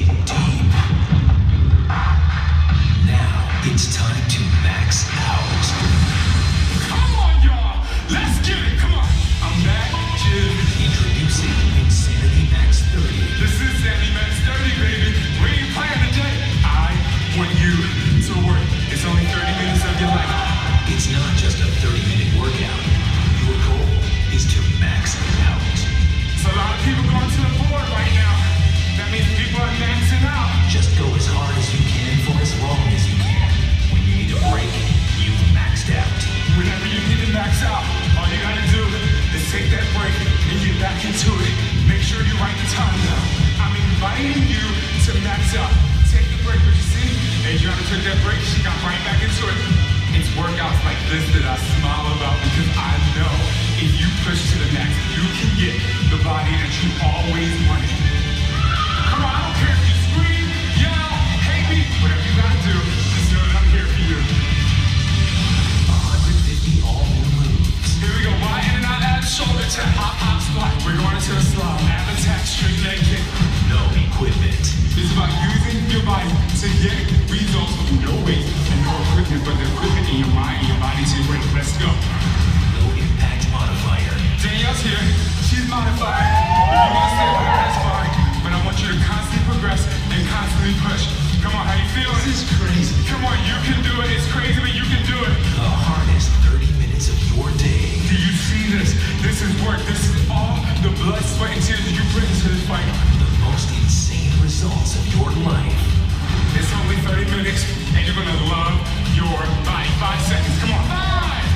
in deep. Now it's time to max out. Come on, y'all. Let's get it. Come on. I'm back, Jim. Introducing Insanity Max 30. This is Insanity Max 30, baby. We ain't playing today. I want you to work. It's only 30 minutes of your life. It's not just a 30-minute workout. Your goal is to max out. So a lot of people going to the board right now. That means people are maxing out. Just go as hard as you can for as long as you can. When you need a break, you've maxed out. Whenever you need to max out, all you gotta do is take that break and get back into it. Make sure you write the time down. I'm inviting you to max out. Take the break, but you see, Adriana took that break, she got right back into it. It's workouts like this that I smile about because I know if you push to the max, you can get the body that you always wanted. Come on, I don't care if you scream, yell, hate me, whatever you gotta do, just know that I'm here for you. 150 all-new moves. Here we go, right in and out, abs, shoulder tap, hop, hop, squat. We're going into a slide, ab attack, straight leg kick. No equipment. It's about using your body to get results with no weight and no equipment, but the equipment in your mind and your body to your brain. Let's go. No impact modifier. Danielle's here. She's modified. If you want to stay there, that's fine. But I want you to constantly progress and constantly push. Come on, how you feeling? This is crazy. Come on, you can do it. It's crazy, but you can do it. The hardest 30 minutes of your day. Do you see this? This is work. This is all the blood, sweat, and tears that you bring to this fight. The most insane results of your life. It's only 30 minutes, and you're gonna love your body. 5 seconds. Come on. 5,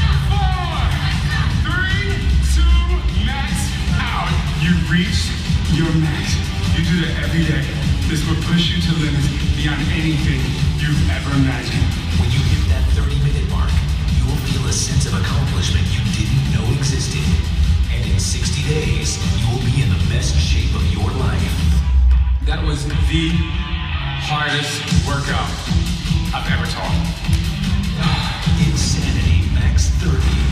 4, 3, 2, max out. You reach your max. You do that every day. This will push you to limits beyond anything you've ever imagined. When you hit that 30-minute mark, you will feel a sense of accomplishment you didn't know existed. And in 60 days, you will be in the best shape of your life. That was the hardest workout I've ever taught. Insanity Max 30.